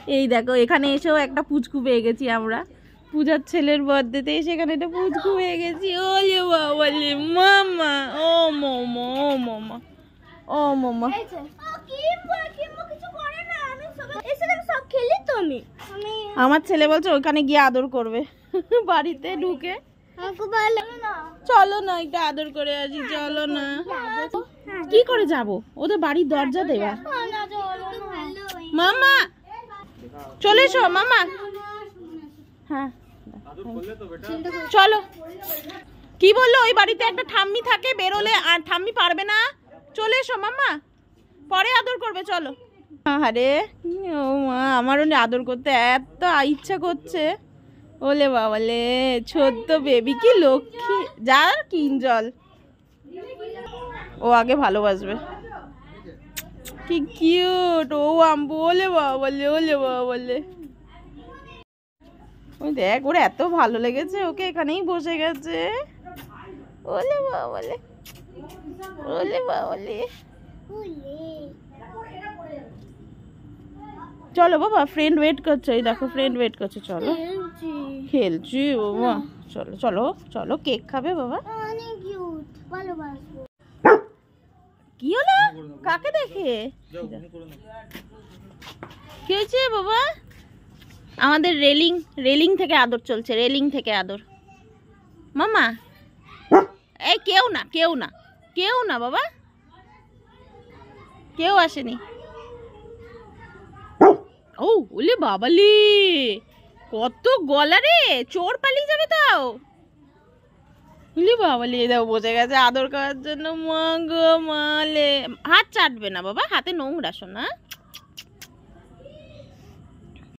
এই দেখো এখানে এসেও একটা পুচকু পেয়ে গেছি আমরা। পূজার ছেলের বার্থডেতে এসে এখানে একটা পুচকু পেয়ে গেছি। ওলে বাবালে মামা, ও মামা, ও মামা, ও মামা। আমার ছেলে বলছে ওখানে গিয়ে আদর করবে বাড়িতে ঢুকে। চলো না একটু আদর করে আসি, চলো না। কি করে যাব? ওদের বাড়ির দরজা দেবা। মামা চলে এসো মামা। হ্যাঁ চলো। কি বললো? ওই বাড়িতে একটা ঠাম্মি থাকে, বেরোলে আর ঠাম্মি পারবে না। চলে এসো মামা, পরে আদর করবে। চলো। আরে ও মা, আমারও আদর করতে এত ইচ্ছা করছে। ওলে বাবালে ছোট্ট বেবি, কি লক্ষ্মী। যার কিঞ্জল, ও আগে ভালোবাসবে। কি কিউট ও আম্বু। ওলে বাবালে, ওলে বাবালে। ওই দেখ, ওর এত ভালো লেগেছে, ওকে এখানেই বসে গেছে। ওলে বাবালে, ওলে বাবালে। চলো বাবা, ফ্রেন্ড ওয়েট করছে। এই দেখো ফ্রেন্ড ওয়েট করছে। চলো খেলছি বাবা। চলো চলো চলো, কেক খাবে বাবা। কি হলো? কাকে দেখে? কি হয়েছে বাবা? আমাদের রেলিং থেকে আদর চলছে, রেলিং থেকে আদর। মামা এই কেউ না, কেউ না, কেউ না বাবা, কেউ আসেনি। ও ওলে বাবালি, কত গলা রে, চোর পালিয়ে যাবে তাও। ওলে বাবালি, দাও বসে গেছে আদর করার জন্য। মা গো মালে, হাত চাটবে না বাবা, হাতে নোংরা শোনা।